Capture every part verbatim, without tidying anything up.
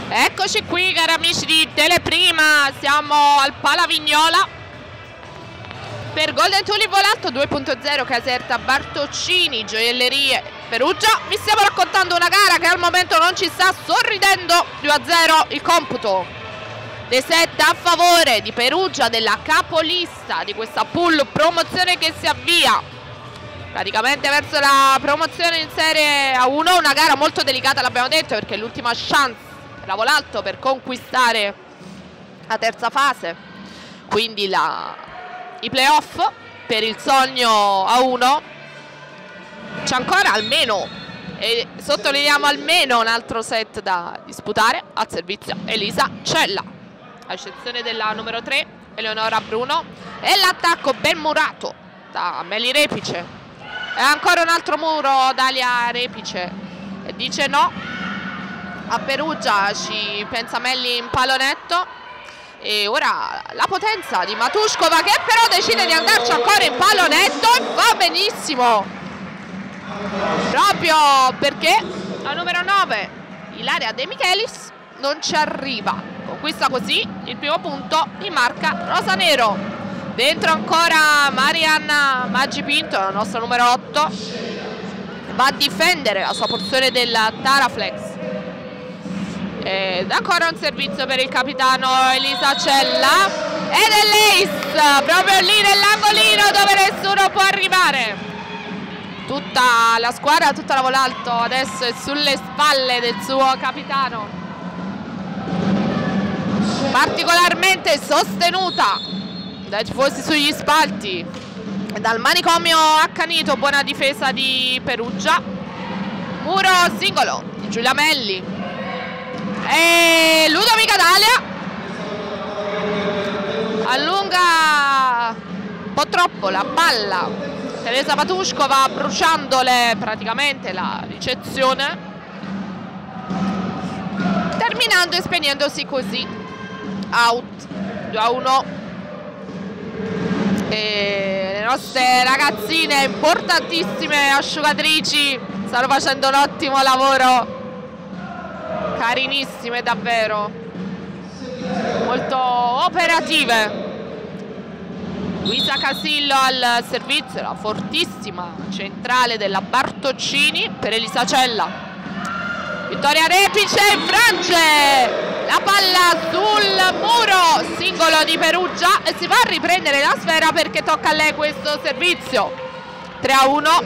Eccoci qui, cari amici di Teleprima, siamo al Palavignola per Golden Tulip Volalto due punto zero, Caserta Bartoccini, Gioiellerie Perugia. Vi stiamo raccontando una gara che al momento non ci sta sorridendo. Due a zero il computo dei set a favore di Perugia, della capolista di questa pool promozione che si avvia praticamente verso la promozione in Serie A uno. Una gara molto delicata, l'abbiamo detto, perché è l'ultima chance la Volalto per conquistare la terza fase, quindi la, i playoff per il sogno A uno. C'è ancora almeno, e sottolineiamo almeno, un altro set da disputare. Al servizio Elisa Cella, a eccezione della numero tre Eleonora Bruno, e l'attacco ben murato da Meli Repice. E ancora un altro muro Dalia Repice e dice no a Perugia, ci pensa Melli in pallonetto. E ora la potenza di Matuskova, che però decide di andarci ancora in pallonetto e va benissimo, proprio perché la numero nove Ilaria De Michelis non ci arriva. Conquista così il primo punto in marca rosanero. Dentro ancora Marianna Maggi Pinto, la nostra numero otto, va a difendere la sua porzione del Taraflex. Ed ancora un servizio per il capitano Elisa Cella, ed è l'ace proprio lì nell'angolino dove nessuno può arrivare. Tutta la squadra, tutta la Volalto adesso è sulle spalle del suo capitano, particolarmente sostenuta dai tifosi sugli spalti e dal manicomio accanito. Buona difesa di Perugia, muro singolo di Giulia Melli e Ludovica Dalia allunga un po' troppo la palla. Teresa Matuskova bruciandole praticamente la ricezione, terminando e spegnendosi così. Out due a uno. E le nostre ragazzine, importantissime asciugatrici, stanno facendo un ottimo lavoro, carinissime davvero, molto operative. Luisa Casillo al servizio, la fortissima centrale della Bartoccini per Elisa Cella. Vittoria Repice infrange la palla sul muro singolo di Perugia e si va a riprendere la sfera perché tocca a lei questo servizio. Tre a uno.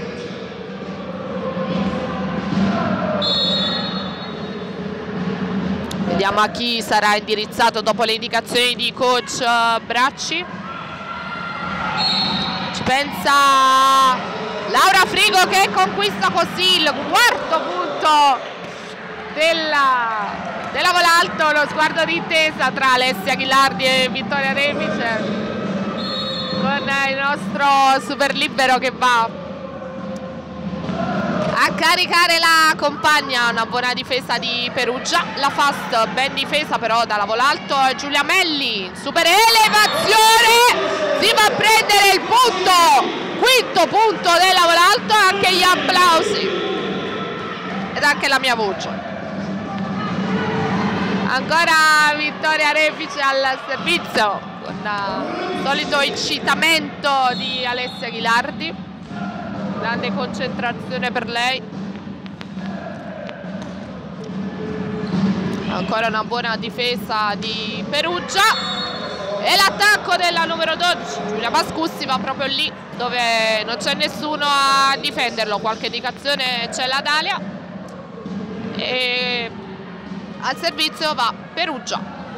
Vediamo a chi sarà indirizzato dopo le indicazioni di coach Bracci. Ci pensa Laura Frigo, che conquista così il quarto punto della, della Volalto. Lo sguardo di intesa tra Alessia Ghilardi e Vittoria Repice, con il nostro super libero che va a caricare la compagna. Una buona difesa di Perugia, la fast ben difesa però dalla Volalto. Giulia Melli, super elevazione, si va a prendere il punto, quinto punto della Volalto. Anche gli applausi ed anche la mia voce. Ancora Vittoria Repice al servizio, con il solito incitamento di Alessia Ghilardi. Grande concentrazione per lei. Ancora una buona difesa di Perugia e l'attacco della numero dodici Giulia Pascussi va proprio lì dove non c'è nessuno a difenderlo. Qualche indicazione c'è la Dalia e al servizio va Perugia.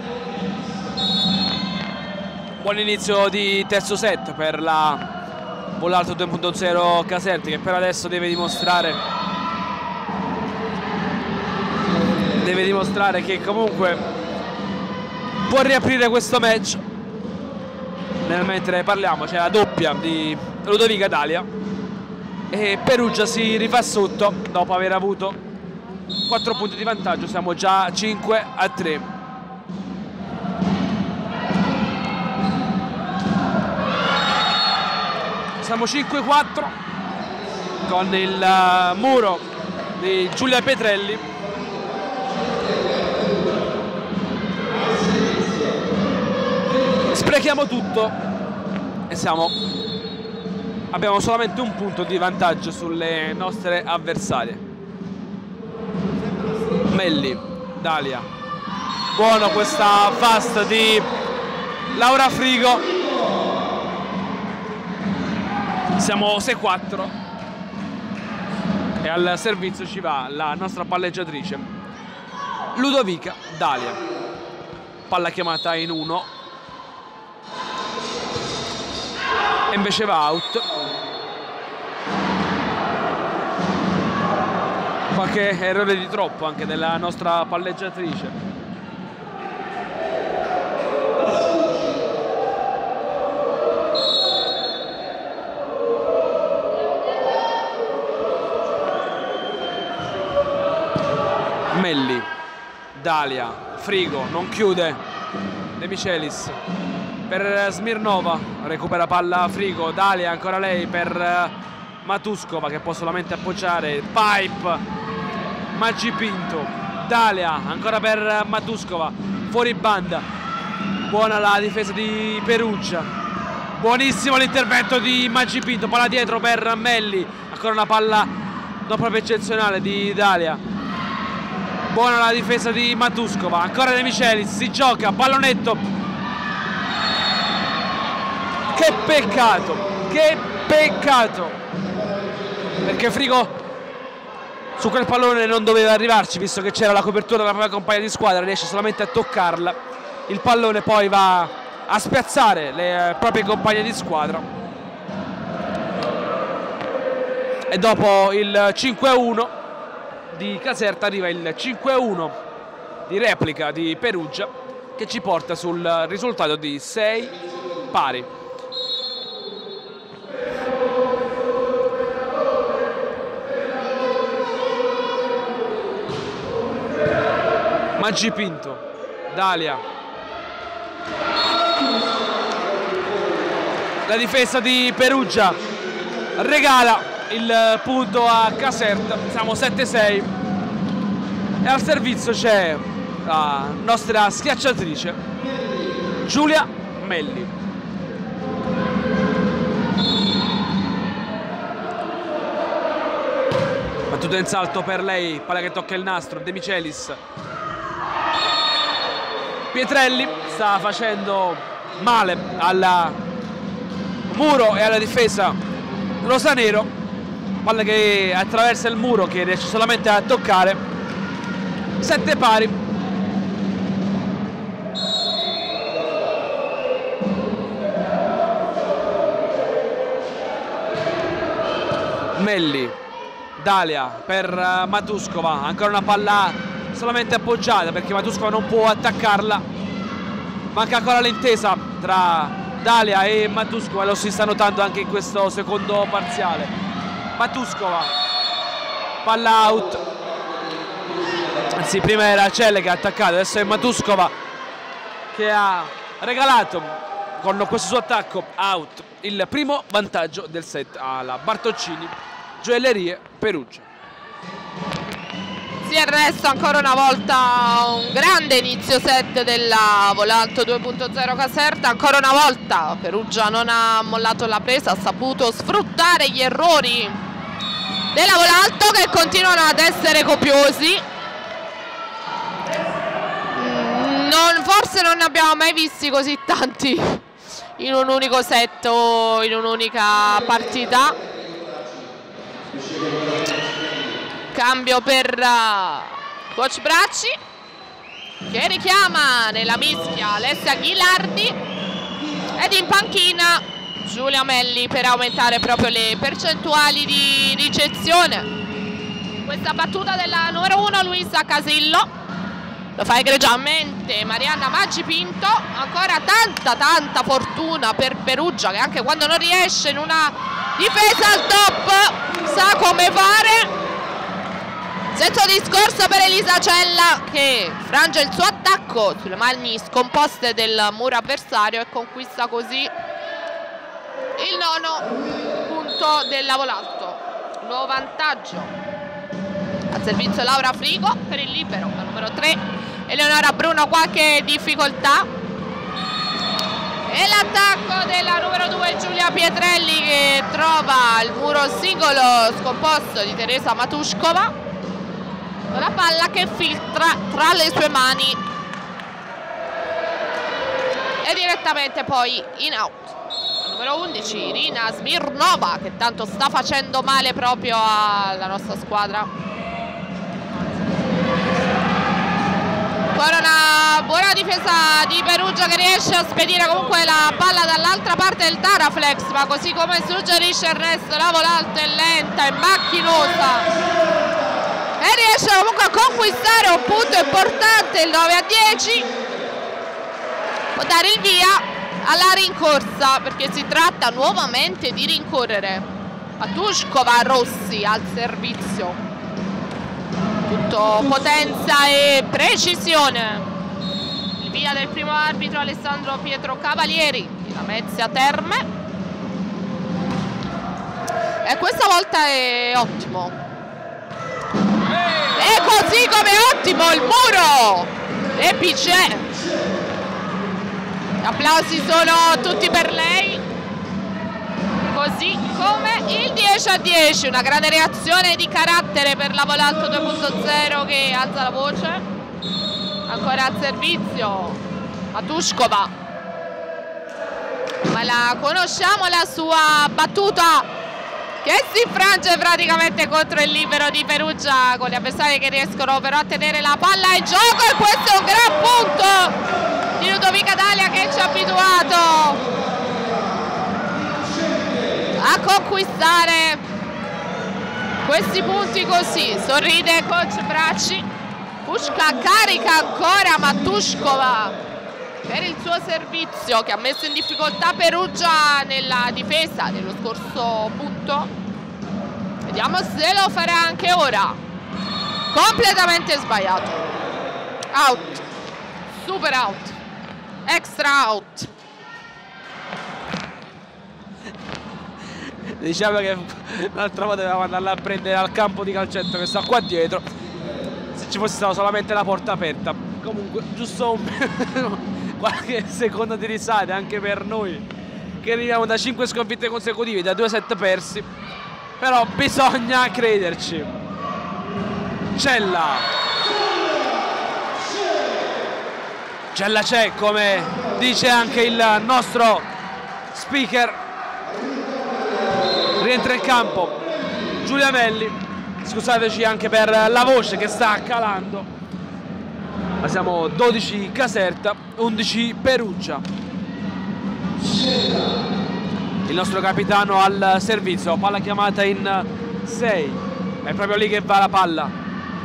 Buon inizio di terzo set per la Volalto due punto zero Caserta, che per adesso deve dimostrare deve dimostrare che comunque può riaprire questo match. Nel mentre parliamo c'è la doppia di Ludovica Dalia e Perugia si rifà sotto dopo aver avuto quattro punti di vantaggio. Siamo già cinque a tre. Siamo cinque a quattro con il uh, muro di Giulia Petrelli abbiamo tutto e siamo abbiamo solamente un punto di vantaggio sulle nostre avversarie. Melli, Dalia, buono questa fast di Laura Frigo. Siamo sei quattro e al servizio ci va la nostra palleggiatrice Ludovica Dalia. Palla chiamata in uno e invece va out. Qualche errore di troppo anche della nostra palleggiatrice. Melli, Dalia, Frigo, non chiude De Michelis per Smirnova, recupera palla Frigo, Dalia ancora lei per Matuskova che può solamente appoggiare, pipe Maggi Pinto, Dalia ancora per Matuskova, fuori banda, buona la difesa di Perugia, buonissimo l'intervento di Maggi Pinto, palla dietro per Melli, ancora una palla non proprio eccezionale di Dalia, buona la difesa di Matuskova, ancora De Michelis, si gioca, pallonetto, che peccato, che peccato, perché Frigo su quel pallone non doveva arrivarci, visto che c'era la copertura della propria compagna di squadra, riesce solamente a toccarla, il pallone poi va a spiazzare le proprie compagne di squadra e dopo il cinque a uno di Caserta arriva il cinque a uno di replica di Perugia che ci porta sul risultato di sei pari. Maggi Pinto, Dalia, la difesa di Perugia regala il punto a Caserta, siamo sette a sei e al servizio c'è la nostra schiacciatrice Giulia Melli. Battuta in salto per lei, palla che tocca il nastro, De Michelis. Pietrelli sta facendo male al muro e alla difesa rosanero, palla che attraversa il muro che riesce solamente a toccare. Sette pari. Melli, Dalia per Matuskova, ancora una palla solamente appoggiata perché Matuskova non può attaccarla, manca ancora l'intesa tra Dalia e Matuskova, lo si sta notando anche in questo secondo parziale. Matuskova, palla out, anzi prima era Celle che ha attaccato, adesso è Matuskova che ha regalato con questo suo attacco out il primo vantaggio del set alla Bartoncini Gioiellerie Perugia. Sì, Ernesto, ancora una volta un grande inizio set della Volalto due punto zero Caserta, ancora una volta Perugia non ha mollato la presa, ha saputo sfruttare gli errori della Volalto che continuano ad essere copiosi. Non, forse non ne abbiamo mai visti così tanti in un unico set o in un'unica partita. Cambio per uh, coach Bracci che richiama nella mischia Alessia Ghilardi ed in panchina Giulia Melli per aumentare proprio le percentuali di ricezione. Questa battuta della numero uno Luisa Casillo, lo fa egregiamente Marianna Maggi Pinto, ancora tanta tanta fortuna per Perugia che anche quando non riesce in una difesa al top sa come fare. Stesso discorso per Elisa Cella che frange il suo attacco sulle mani scomposte del muro avversario e conquista così il nono punto della Volalto. Nuovo vantaggio al servizio Laura Frigo per il libero, la numero tre Eleonora Bruno, qualche difficoltà E l'attacco della numero due Giulia Pietrelli, che trova il muro singolo scomposto di Teresa Matuskova, con la palla che filtra tra le sue mani e direttamente poi in out. La numero undici Irina Smirnova, che tanto sta facendo male proprio alla nostra squadra. Ancora una buona difesa di Perugia, che riesce a spedire comunque la palla dall'altra parte del Taraflex, ma così come suggerisce Ernesto, la volante è lenta e macchinosa e riesce comunque a conquistare un punto importante, il nove a dieci. Può dare il via alla rincorsa, perché si tratta nuovamente di rincorrere. Matuskova Rossi al servizio, tutto potenza e precisione. Il via del primo arbitro Alessandro Pietro Cavalieri di Lamezia Terme, e questa volta è ottimo, e così come ottimo il muro e P C. Gli applausi sono tutti per lei, così come il dieci a dieci. Una grande reazione di carattere per la Volalto due punto zero, che alza la voce. Ancora al servizio Matuskova, ma la conosciamo la sua battuta, che si infrange praticamente contro il libero di Perugia, con gli avversari che riescono però a tenere la palla in gioco. E questo è un gran punto di Ludovica Dalia, che ci ha abituato a conquistare questi punti così. Sorride coach Bracci. Pushka carica ancora Matuskova per il suo servizio, che ha messo in difficoltà Perugia nella difesa dello scorso punto. Vediamo se lo farà anche ora. Completamente sbagliato. Out. Super out. Extra out. Diciamo che l'altra volta dovevamo andarla a prendere al campo di calcetto che sta qua dietro, se ci fosse stata solamente la porta aperta. Comunque giusto un qualche secondo di risata anche per noi, che arriviamo da cinque sconfitte consecutive, da due set persi, però bisogna crederci. Cella Cella c'è, come dice anche il nostro speaker. Rientra in campo Giulia Melli, scusateci anche per la voce che sta calando, ma siamo dodici Caserta, undici Perugia. Il nostro capitano al servizio, palla chiamata in sei, è proprio lì che va la palla.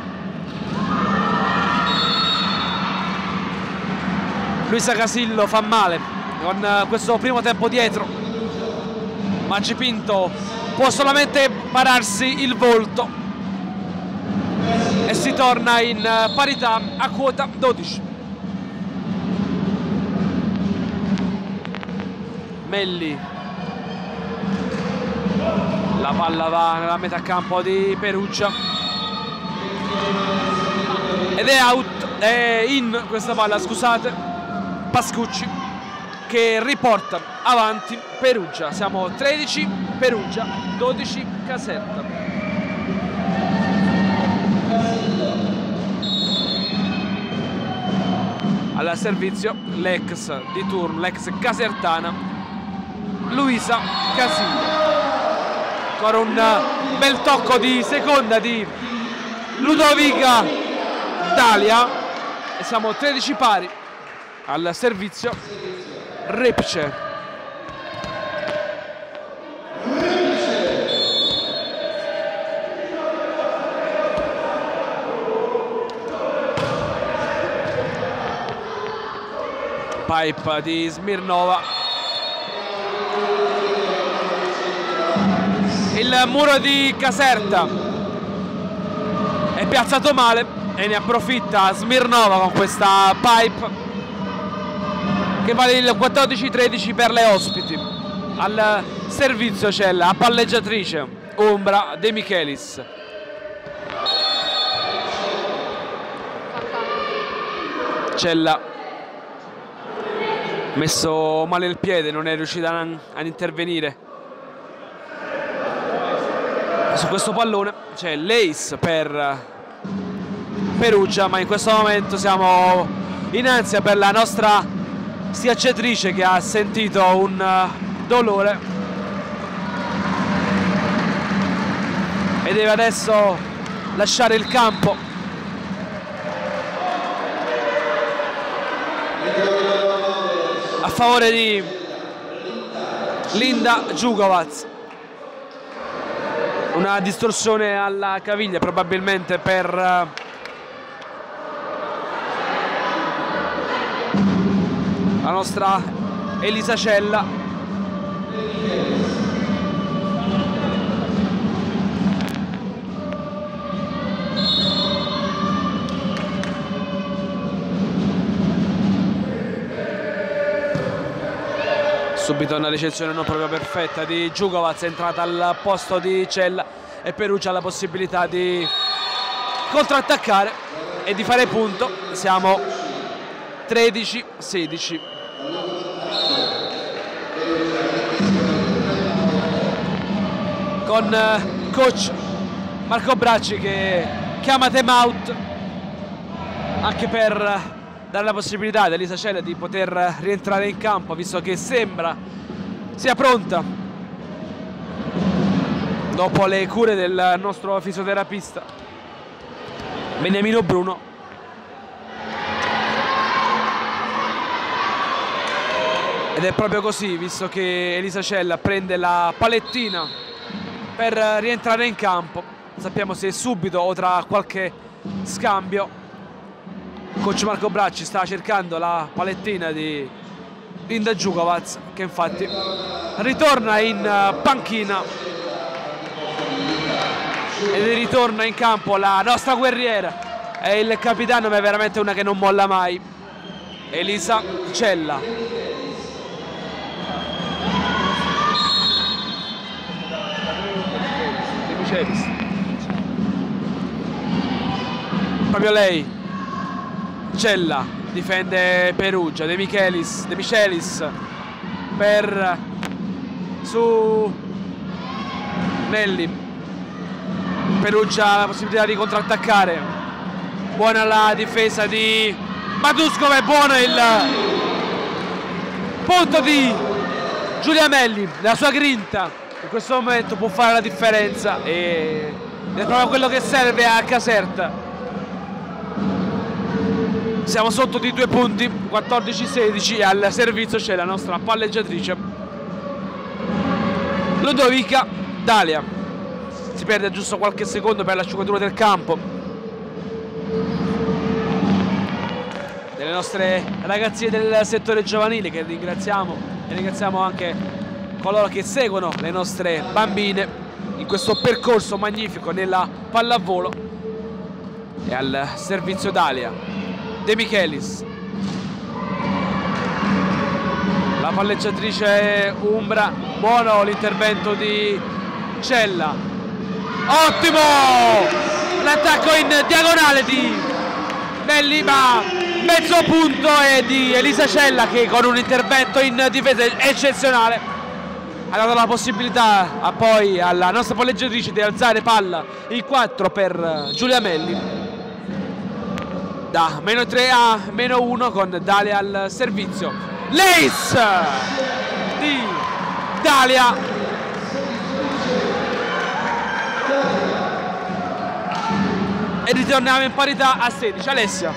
Luisa Casillo fa male con questo primo tempo dietro, Maggi Pinto può solamente pararsi il volto e si torna in parità a quota dodici. Melli, la palla va nella metà campo di Perugia ed è out, è in questa palla, scusate, Pascucci, che riporta avanti Perugia. Siamo tredici Perugia, dodici Caserta. Al servizio l'ex di turno, l'ex casertana Luisa Casillo. Ancora un bel tocco di seconda di Ludovica Dalia e siamo tredici pari. Al servizio Repce. Pipe di Smirnova. Il muro di Caserta è piazzato male e ne approfitta Smirnova con questa pipe che vale il quattordici tredici per le ospiti. Al servizio c'è la palleggiatrice Umbra De Michelis. C'è la messo male il piede, non è riuscita a, ad intervenire su questo pallone. C'è l'ace per Perugia, ma in questo momento siamo in ansia per la nostra schiacciatrice che ha sentito un dolore e deve adesso lasciare il campo. A favore di Linda Djugovac. Una distorsione alla caviglia probabilmente per la nostra Elisa Cella. Subito una ricezione non proprio perfetta di Djugovac, è entrata al posto di Cella e Perugia ha la possibilità di contrattaccare e di fare punto. Siamo tredici sedici. Con coach Marco Bracci che chiama time out anche per dare la possibilità ad Elisa Cella di poter rientrare in campo, visto che sembra sia pronta dopo le cure del nostro fisioterapista Beniamino Bruno. Ed è proprio così, visto che Elisa Cella prende la palettina per rientrare in campo. Non sappiamo se subito o tra qualche scambio. Coach Marco Bracci sta cercando la palettina di Linda Djugovac, che infatti ritorna in panchina ed ritorna in campo la nostra guerriera e il capitano, ma è veramente una che non molla mai, Elisa Cella. Proprio lei, Cella, difende Perugia. De Michelis, De Michelis per su Nelli. Perugia ha la possibilità di contrattaccare. Buona la difesa di Matuscova, è buono il punto di Giulia Melli. La sua grinta in questo momento può fare la differenza e è proprio quello che serve a Caserta. Siamo sotto di due punti, quattordici sedici, e al servizio c'è la nostra palleggiatrice Ludovica Dalia. Si perde giusto qualche secondo per l'asciugatura del campo delle nostre ragazzie del settore giovanile, che ringraziamo, e ringraziamo anche coloro che seguono le nostre bambine in questo percorso magnifico nella pallavolo. E al servizio Dalia De Michelis, la palleggiatrice umbra. Buono l'intervento di Cella, ottimo l'attacco in diagonale di Nelli, ma mezzo punto è di Elisa Cella, che con un intervento in difesa eccezionale ha dato la possibilità a poi alla nostra palleggiatrice di alzare palla in quattro per Giulia Melli. Da meno tre a meno uno con Dalia al servizio. L'ace di Dalia. E ritorniamo in parità a sedici. Alessia,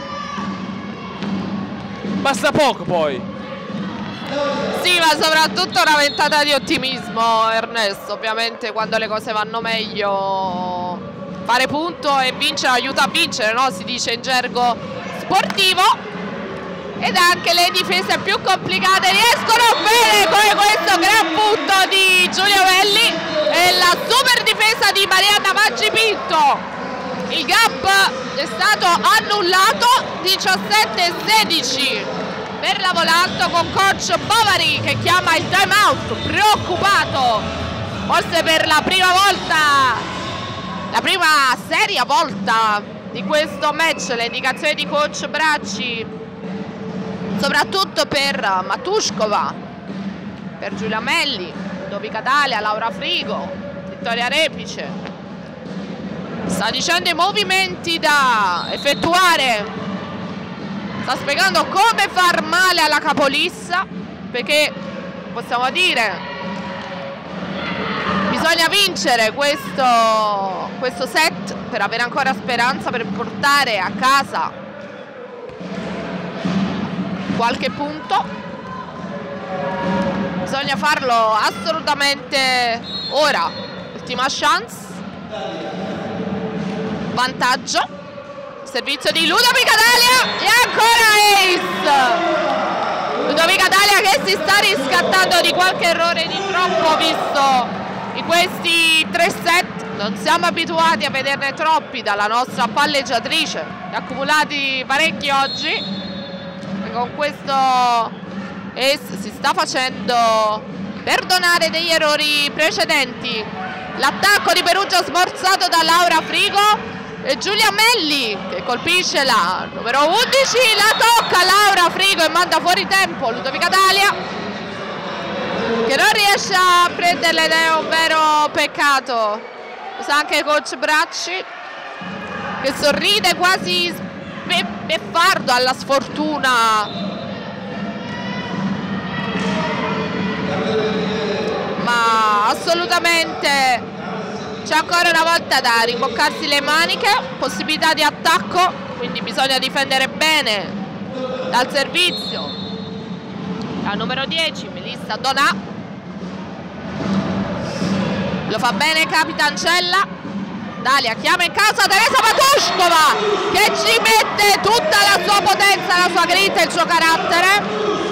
basta poco poi. Sì, ma soprattutto una ventata di ottimismo, Ernesto. Ovviamente quando le cose vanno meglio fare punto e vincere aiuta a vincere, no? Si dice in gergo sportivo. Ed anche le difese più complicate riescono bene, come questo gran punto di Giulia Melli e la super difesa di Marianna Maggi Pinto. Il gap è stato annullato, diciassette sedici per la Volanto, con coach Bovari che chiama il time out, preoccupato, forse per la prima volta, la prima seria volta di questo match. Le indicazioni di coach Bracci soprattutto per Matuskova, per Giulia Melli, Ludovica Dalia, Laura Frigo, Vittoria Repice. Sta dicendo i movimenti da effettuare, sta spiegando come far male alla capolissa, perché possiamo dire bisogna vincere questo, questo set per avere ancora speranza, per portare a casa qualche punto. Bisogna farlo assolutamente ora. Ultima chance. Vantaggio. Servizio di Ludovica Dalia e ancora ace. Ludovica Dalia che si sta riscattando di qualche errore di troppo, visto in questi tre set. Non siamo abituati a vederne troppi dalla nostra palleggiatrice, accumulati parecchi oggi, e con questo ace si sta facendo perdonare degli errori precedenti. L'attacco di Perugia smorzato da Laura Frigo e Giulia Melli che colpisce la numero undici, la tocca Laura Frigo e manda fuori tempo Ludovica Dalia, che non riesce a prenderle ed è un vero peccato. Sa anche coach Bracci che sorride quasi beffardo alla sfortuna, ma assolutamente c'è ancora una volta da rimboccarsi le maniche. Possibilità di attacco, quindi bisogna difendere bene dal servizio. La numero dieci Melissa Donà, lo fa bene Capitancella. Dalia chiama in casa Teresa Matuskova che ci mette tutta la sua potenza, la sua grinta e il suo carattere.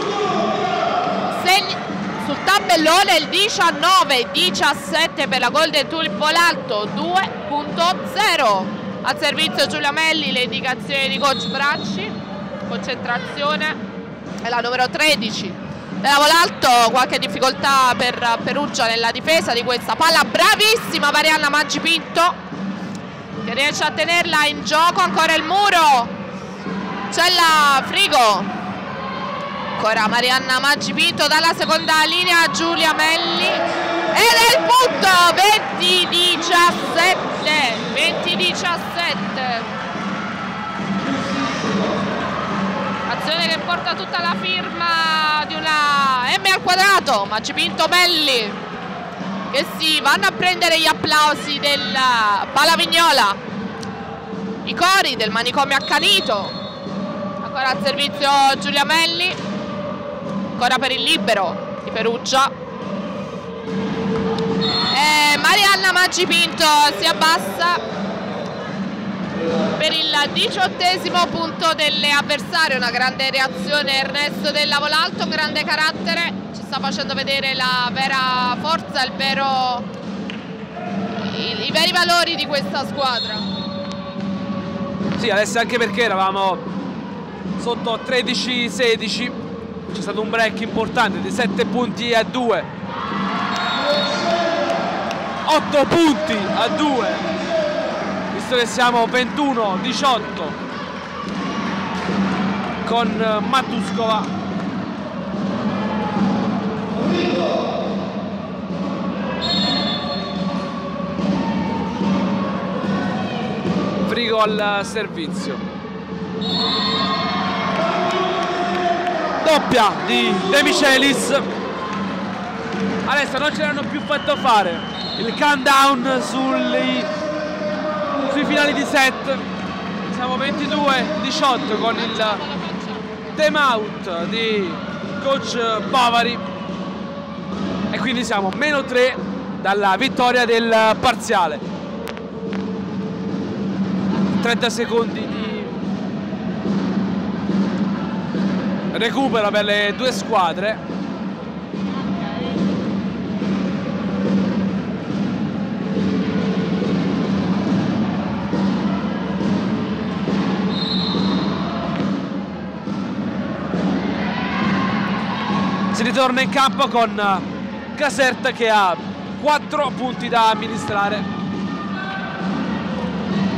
Segni sul tabellone il diciannove diciassette per la Golden Tulip Volalto due punto zero. Al servizio Giulia Melli, le indicazioni di coach Bracci. Concentrazione è la numero tredici della Volalto. Qualche difficoltà per Perugia nella difesa di questa palla. Bravissima Marianna Maggipinto che riesce a tenerla in gioco. Ancora il muro, c'è la Frigo, ancora Marianna Maggipinto dalla seconda linea. Giulia Melli ed è il punto. Venti diciassette venti diciassette. Azione che porta tutta la firma di una M al quadrato. Maggipinto Melli che si vanno a prendere gli applausi del Palavignola, i cori del manicomio accanito. Ancora al servizio Giulia Melli, ancora per il libero di Perugia, e Marianna Maggipinto si abbassa per il diciottesimo punto delle avversarie. Una grande reazione Ernesto della Volalto, un grande carattere, ci sta facendo vedere la vera forza, il vero, i, i veri valori di questa squadra. Sì, Alessia, anche perché eravamo sotto tredici sedici, c'è stato un break importante di sette punti a due, otto punti a due, visto che siamo ventuno diciotto con Matuskova. Frigo al servizio, doppia di De Michelis. Adesso non ce l'hanno più fatto fare il countdown sui, sui finali di set. Siamo ventidue diciotto con il time out di coach Bavari e quindi siamo meno tre dalla vittoria del parziale. trenta secondi di recupero per le due squadre. Si ritorna in campo con Caserta che ha quattro punti da amministrare,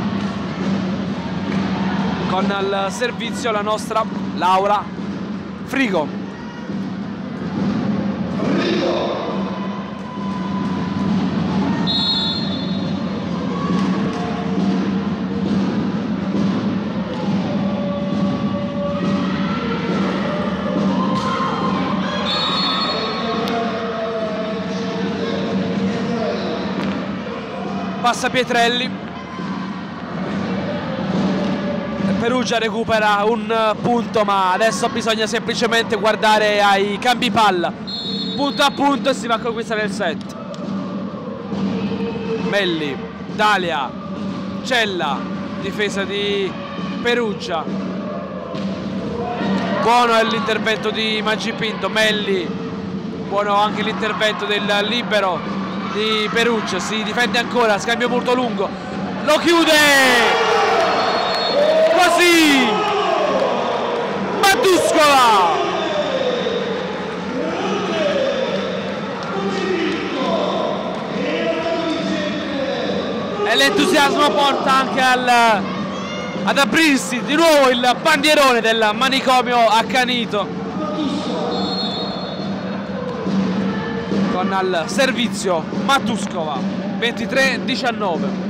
con al servizio la nostra Laura frigo. Passa Pietrelli. Perugia recupera un punto, ma adesso bisogna semplicemente guardare ai cambi palla. Punto a punto e si va a conquistare il set. Melli, Dalia, Cella, difesa di Perugia. Buono è l'intervento di Maggi Pinto. Melli, buono anche l'intervento del libero di Perugia. Si difende ancora, scambio molto lungo, lo chiude! Così Matuscola e l'entusiasmo porta anche al, ad aprirsi di nuovo il bandierone del manicomio accanito con al servizio Matuscola. Ventitré diciannove.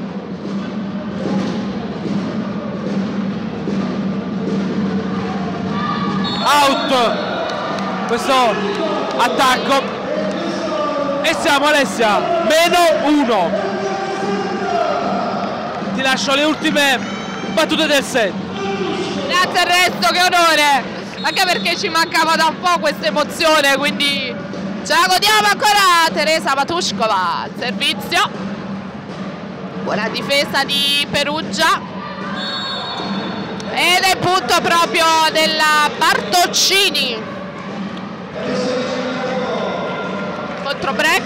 Out questo attacco e siamo, Alessia, meno uno. Ti lascio le ultime battute del set. Grazie Ernesto, che onore, anche perché ci mancava da un po' questa emozione, quindi ce la godiamo ancora. Teresa Matuscova, servizio, buona difesa di Perugia. Ed è il punto proprio della Bartoccini. Contro break.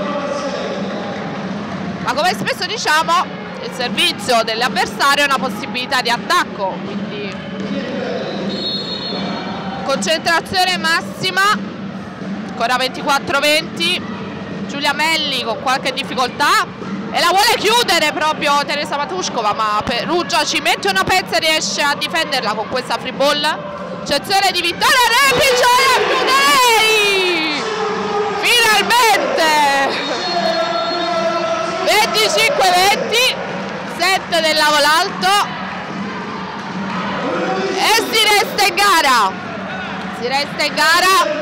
Ma come spesso diciamo, il servizio dell'avversario è una possibilità di attacco, quindi concentrazione massima. Ancora ventiquattro venti. Giulia Melli con qualche difficoltà e la vuole chiudere proprio Teresa Matuscova, ma Perugia ci mette una pezza e riesce a difenderla con questa free ball. Eccezione di Vittoria Repice e finalmente venticinque venti, set del Lavolalto e si resta in gara. Si resta in gara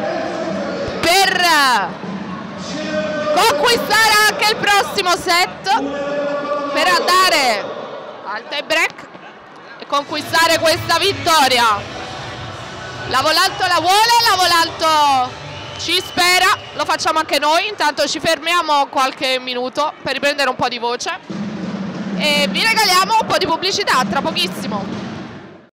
per conquistare anche il prossimo set, per andare al tie break e conquistare questa vittoria. Lavolalto la vuole, Lavolalto ci spera, lo facciamo anche noi. Intanto ci fermiamo qualche minuto per riprendere un po' di voce e vi regaliamo un po' di pubblicità tra pochissimo.